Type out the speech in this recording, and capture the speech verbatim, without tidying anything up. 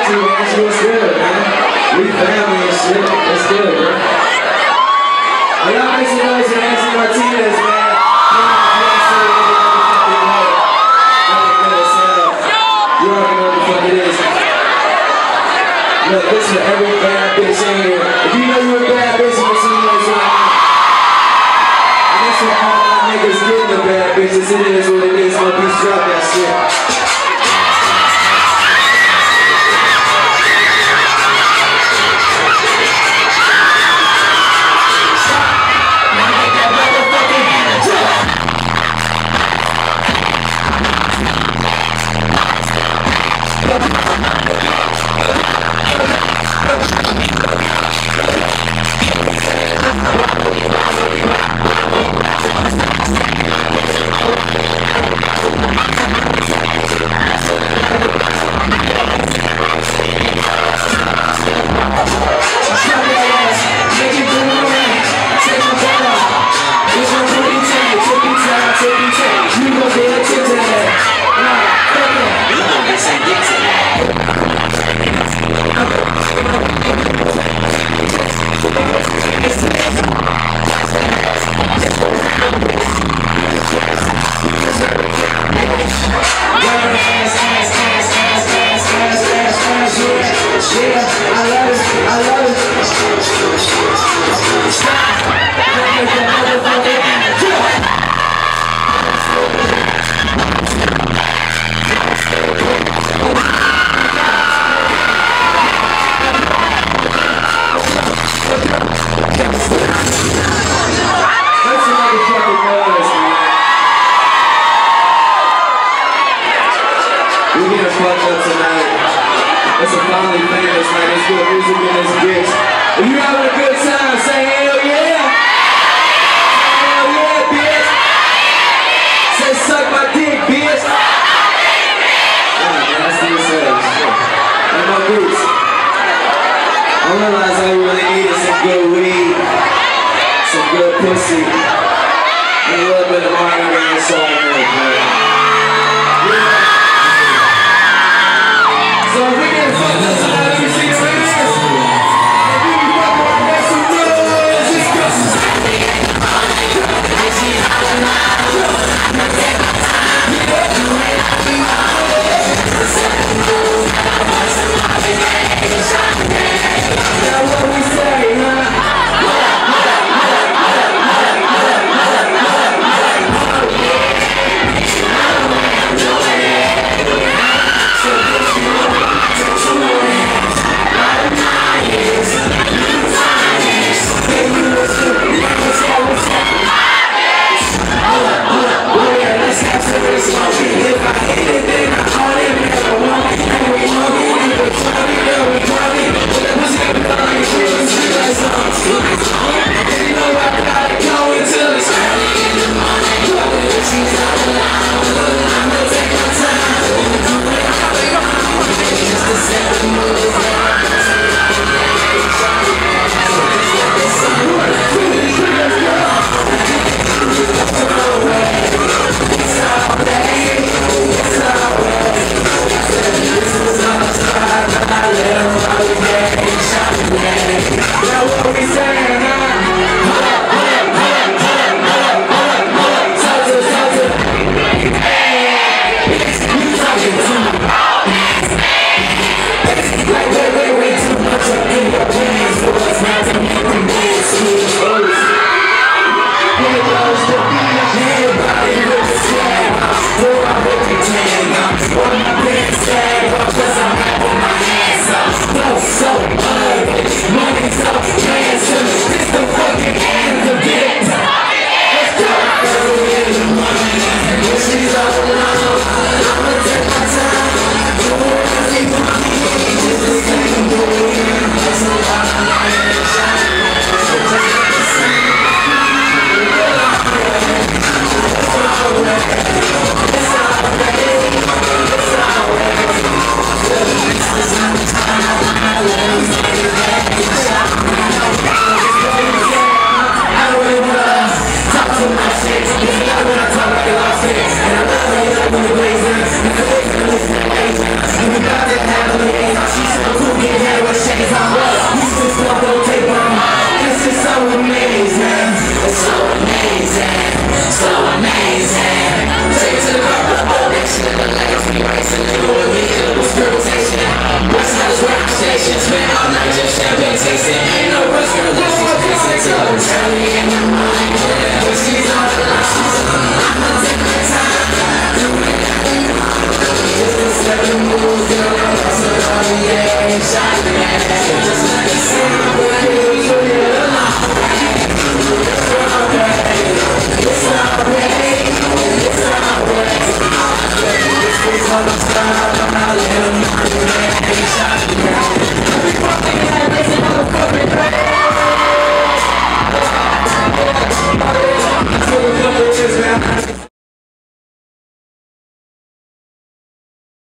Angie, Angie, what's good, man? We family and shit. That's good, bro. Well, y'all make some noise for Angie Martinez, man. You already know what the fuck it is. Look, this for every bad bitch in here. If you know you're a bad bitch, you can see you right now. And this for all my niggas getting the bad bitches. It is what it is. My bitch drop that shit. It's a finally famous night. It's good music in this bitch. If you having a good time, say hell yeah. Hell yeah, bitch. Say suck my dick, bitch. Yeah, that's the message. And my boots. I realize all you really need is some good weed, some good pussy, and a little bit of Martinez and salt in there, man. Yeah. So if we get fucked up tonight, let me see your hands. If we can fuck up, make some noise. Let's go. Now what we say, huh? She's early in the